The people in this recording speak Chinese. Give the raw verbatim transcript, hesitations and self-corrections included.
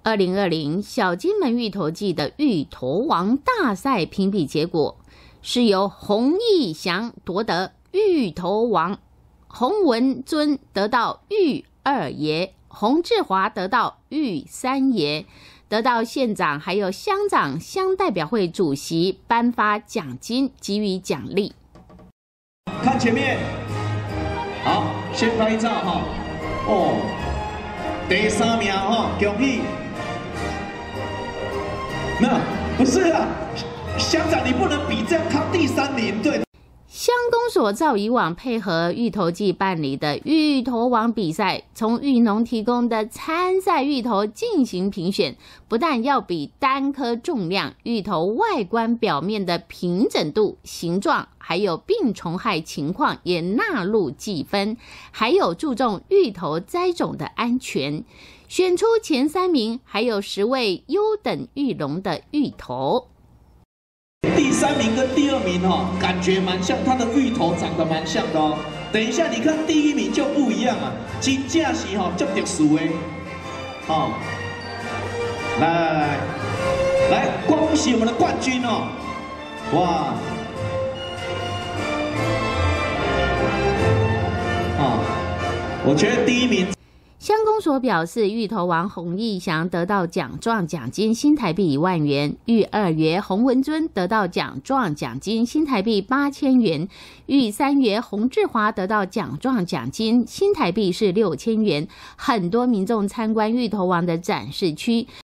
二零二零小金门芋头季的芋头王大赛评比结果是由洪义祥夺得芋头王，洪文尊得到芋二爷，洪志华得到芋三爷，得到县长还有乡长乡代表会主席颁发奖金，给予奖励。 看前面，好，先拍照哈。哦，第三名哈，恭喜。没有，不是啊，乡长你不能比这样，他第三名，对。 乡公所照以往配合芋头季办理的芋头王比赛，从芋农提供的参赛芋头进行评选，不但要比单颗重量、芋头外观表面的平整度、形状，还有病虫害情况也纳入计分，还有注重芋头栽种的安全。选出前三名，还有十位优等芋农的芋头。 第三名跟第二名哦，感觉蛮像，它的芋头长得蛮像的哦。等一下，你看第一名就不一样啊，真正是吼足特殊的。哦，来来来来，恭喜我们的冠军哦！哇，哦，我觉得第一名。 乡公所表示，芋头王洪义祥得到奖状奖金新台币一万元，芋二爷洪文尊得到奖状奖金新台币八千元，芋三爷洪志华得到奖状奖金新台币是六千元。很多民众参观芋头王的展示区，